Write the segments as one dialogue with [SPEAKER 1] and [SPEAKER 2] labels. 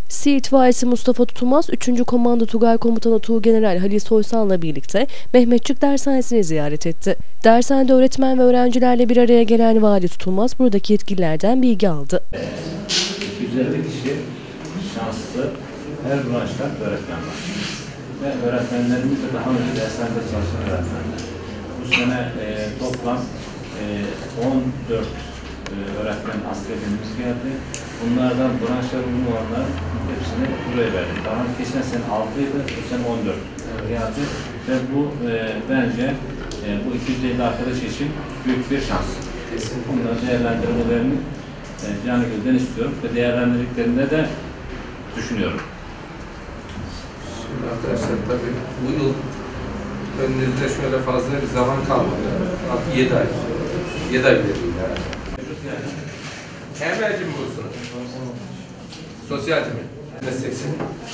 [SPEAKER 1] Siirt Valisi Mustafa Tutulmaz, 3. Komando Tugay Komutanı Tuğgeneral Halil Soysal'la birlikte Mehmetçik Dershanesi'ni ziyaret etti. Dershanede öğretmen ve öğrencilerle bir araya gelen Vali Tutulmaz, buradaki yetkililerden bilgi aldı.
[SPEAKER 2] 250 kişi şanslı her branştan öğretmen var. Ve öğretmenlerimiz de daha önce dershanede çalışan öğretmenler. Bu sene toplam 14 öğretmen askerlerimiz geldi. Bunlardan branşa uygun olanlar hepsini buraya verdik. Daha geçen sene 6'ydı, bu sene 14 geldi. Ve bu bence bu 250 arkadaş için büyük bir şans. Bunların değerlendirmelerini canı gönülden istiyorum ve değerlendirdiklerinde de düşünüyorum.
[SPEAKER 3] Şimdi arkadaşlar tabii bu yıl önünüzde şöyle fazla bir zaman kalmadı. 7 ay. 7 ay verildi herhalde. Emelci mi bu sınıf? Sosyalci mi? Mesleksin?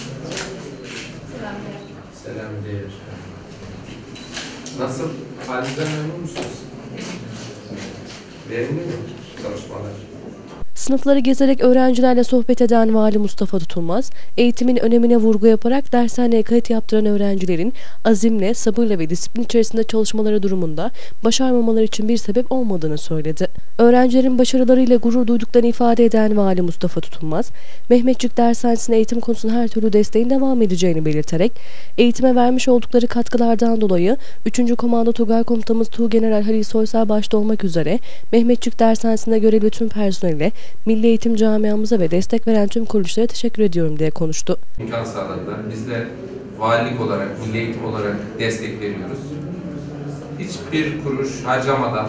[SPEAKER 3] Selam değil. Nasıl? Halinizden memnun musunuz? Verimli mi çalışmalar?
[SPEAKER 1] Sınıfları gezerek öğrencilerle sohbet eden Vali Mustafa Tutulmaz, eğitimin önemine vurgu yaparak dershaneye kayıt yaptıran öğrencilerin azimle, sabırla ve disiplin içerisinde çalışmaları durumunda başarmamaları için bir sebep olmadığını söyledi. Öğrencilerin başarılarıyla gurur duyduklarını ifade eden Vali Mustafa Tutulmaz, Mehmetçik Dershanesi'ne eğitim konusunda her türlü desteğin devam edeceğini belirterek, eğitime vermiş oldukları katkılardan dolayı 3. Komando Tugay Komutanımız Tuğgeneral Halil Soysal başta olmak üzere Mehmetçik Dershanesi'nde görevli tüm personele, Milli Eğitim camiamıza ve destek veren tüm kuruluşlara teşekkür ediyorum diye konuştu.
[SPEAKER 3] İmkan sağladılar. Biz de valilik olarak, milli eğitim olarak destek veriyoruz. Hiçbir kuruş harcamadan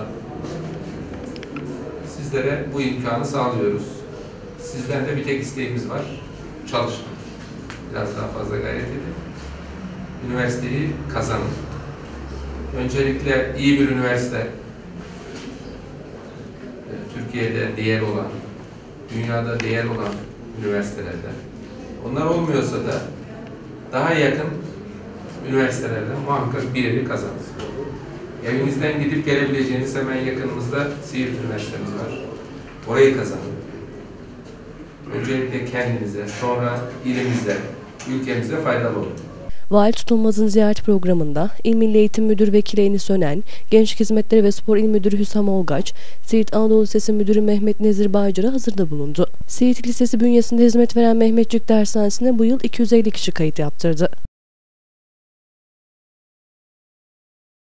[SPEAKER 3] sizlere bu imkanı sağlıyoruz. Sizden de bir tek isteğimiz var. Çalışın. Biraz daha fazla gayret edin. Üniversiteyi kazanın. Öncelikle iyi bir üniversite, Türkiye'de değer olan, dünyada değer olan üniversitelerden. Onlar olmuyorsa da daha yakın üniversitelerden muhakkak birini kazanın. Evinizden gidip gelebileceğiniz hemen yakınımızda Siirt Üniversitemiz var. Orayı kazanın. Öncelikle kendinize, sonra ilimize, ülkemize faydalı olun.
[SPEAKER 1] Vali Tutulmaz'ın ziyaret programında İl Milli Eğitim Müdürü Vekili Enis Önen, Gençlik Hizmetleri ve Spor İl Müdürü Hüsam Olgaç, Siirt Anadolu Lisesi Müdürü Mehmet Nezir Baycar'a hazırda bulundu. Siirt Lisesi bünyesinde hizmet veren Mehmetçik Dershanesi'ne bu yıl 250 kişi kayıt yaptırdı.